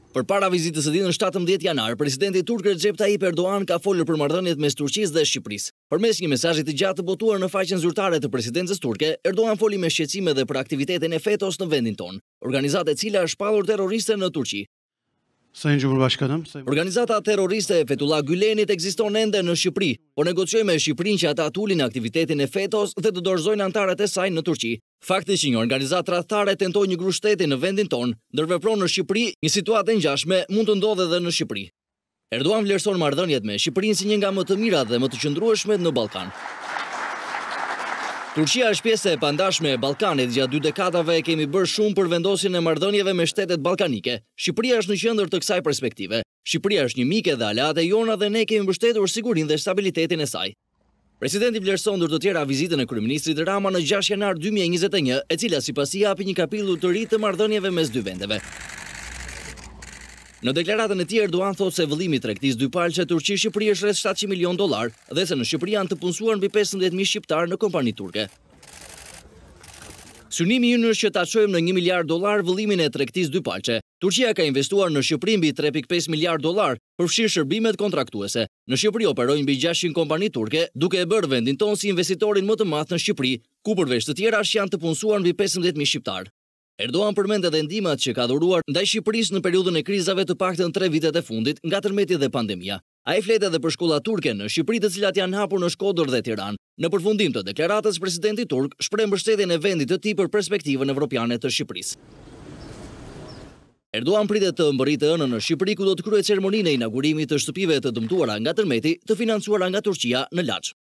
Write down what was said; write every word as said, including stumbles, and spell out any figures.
Përpara vizitës së ditën shtatëmbëdhjetë janar, presidenti turk Recep Tayyip Erdogan ka folur për marrëdhëniet mes Turqisë dhe Shqipërisë. Përmes një mesazhi të gjatë të botuar në faqen zyrtare të presidencës turke, Erdogan foli me shqetësim edhe për aktivitetin e FETÖ-s në vendin tonë, organizatë e cila është shpallur terroriste në Turqi. Sayın Cumhurbaşkanım, Sayın... Organizata terroriste e Fethullah Gülenit ekziston ende në Shqipëri, por negocioj me Shqipërinë që ata tulin aktivitetin e FETÖ-s dhe të dorëzojnë anëtarët e saj në Turqi. Fakti që një organizatë tradhtare tentoi një grup shteti në vendin tonë, ndërvepron në Shqipëri, një situatë e ngjashme mund të ndodhe edhe në Shqipëri. Erdogan vlerëson marrëdhëniet me Shqipërinë si një nga më të mirat dhe më të qëndrueshmet në Ballkan. Turqia është pjesë e pandashme e Ballkanit, gjatë dy dekadave kemi bërë shumë për vendosjen e marrëdhënieve me shtetet ballkanike. Shqipëria është në qendër të kësaj perspektive. Shqipëria është një mike dhe aleate jona dhe ne kemi mbështetur sigurinë dhe stabilitetin e saj. Presidenti vlerëson ndër të tjera vizitën e kryeministrit Rama në gjashtë janar dy mijë e njëzet e një, e cila sipasi japi një kapitull të ri të marrëdhënieve mes dy vendeve. Në deklaratën e tij Erdogan thotë se vëllimi i tregtisë dypalçe Turqi-Shqipëri është rreth shtatëqind milion dollar dhe se në Shqipëri janë të punësuar mbi pesëmbëdhjetë mijë shqiptar në kompani turke. Synimi ynë është që ta çojmë në një miliard dollar vëllimin e tregtisë dypalçe. Turqia ka investuar në Shqipëri mbi tre pikë pesë miliard dollar, përfshirë shërbimet kontraktuese. Në Shqipëri operojnë mbi gjashtëqind kompani turke, duke e bërë vendin tonë si investitorin më të madh në Shqipëri, ku përveç të tjerash janë të punësuar mbi pesëmbëdhjetë mijë shqiptar. Erdogan përmend edhe ndihmat që ka dhuruar ndaj Shqipërisë në periudhën e krizave të paktën tre vitet e fundit, nga tërmeti dhe pandemia. Ai flet edhe për shkolla turke në Shqipëri, të cilat janë hapur në Shkodër dhe Tiranë. Në përfundim të deklaratës, presidenti turk shpreh mbështetjen e vendit të tij për perspektivën evropiane të Shqipërisë. Erdogan pritet të mbërritë ënën në Shqipëri, ku do të kryejë ceremoninë e inaugurimit të shtëpive të dëmtuara nga tërmeti, të financuara nga Turqia në Laç.